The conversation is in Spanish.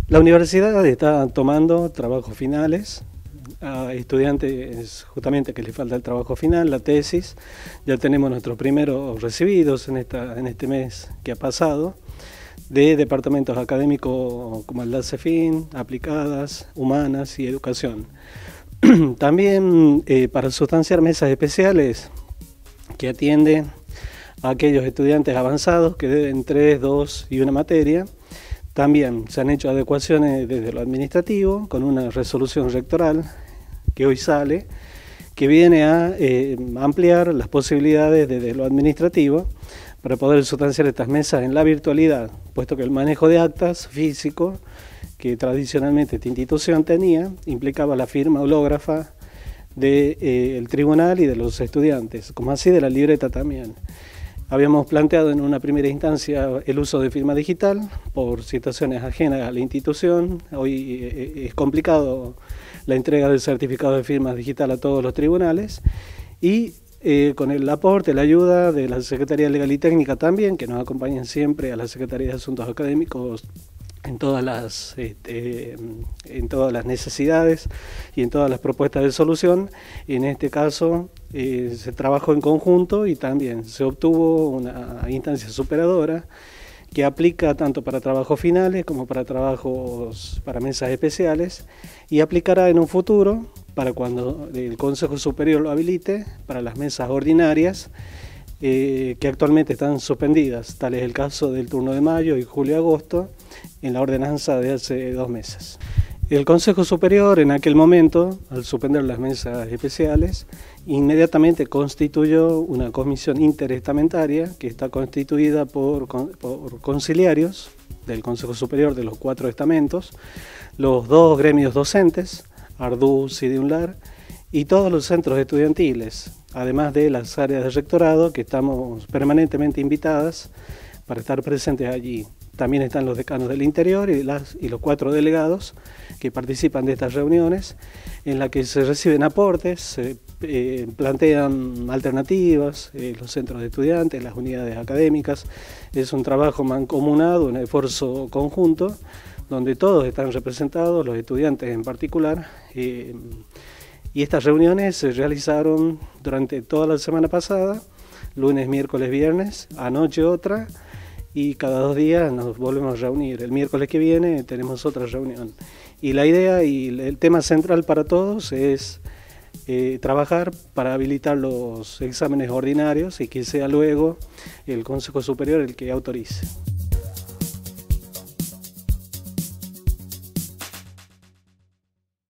La universidad está tomando trabajos finales a estudiantes justamente que les falta el trabajo final, la tesis. Ya tenemos nuestros primeros recibidos en este mes que ha pasado de departamentos académicos como el DACEFIN, Aplicadas, Humanas y Educación. También para sustanciar mesas especiales que atienden a aquellos estudiantes avanzados que deben 3, 2 y una materia. También se han hecho adecuaciones desde lo administrativo con una resolución rectoral que hoy sale, que viene a ampliar las posibilidades desde lo administrativo para poder sustanciar estas mesas en la virtualidad, puesto que el manejo de actas físico que tradicionalmente esta institución tenía implicaba la firma hológrafa del tribunal y de los estudiantes, como así de la libreta también. Habíamos planteado en una primera instancia el uso de firma digital por situaciones ajenas a la institución. Hoy es complicado la entrega del certificado de firma digital a todos los tribunales y con el aporte, la ayuda de la Secretaría Legal y Técnica también, que nos acompañan siempre a la Secretaría de Asuntos Académicos en todas las necesidades y en todas las propuestas de solución. En este caso se trabajó en conjunto y también se obtuvo una instancia superadora que aplica tanto para trabajos finales como para trabajos para mesas especiales y aplicará en un futuro para cuando el Consejo Superior lo habilite para las mesas ordinarias que actualmente están suspendidas, tal es el caso del turno de mayo y julio-agosto en la ordenanza de hace 2 meses. El Consejo Superior en aquel momento, al suspender las mesas especiales, inmediatamente constituyó una comisión interestamentaria que está constituida por conciliarios del Consejo Superior de los 4 estamentos, los 2 gremios docentes, Arduz y DIUNLAR, y todos los centros estudiantiles, además de las áreas de rectorado que estamos permanentemente invitadas para estar presentes allí. También están los decanos del interior y los 4 delegados que participan de estas reuniones en las que se reciben aportes, se plantean alternativas, los centros de estudiantes, las unidades académicas. Es un trabajo mancomunado, un esfuerzo conjunto, donde todos están representados, los estudiantes en particular. Y estas reuniones se realizaron durante toda la semana pasada, lunes, miércoles, viernes, anoche otra, y cada 2 días nos volvemos a reunir. El miércoles que viene tenemos otra reunión. Y la idea y el tema central para todos es trabajar para habilitar los exámenes ordinarios y que sea luego el Consejo Superior el que autorice.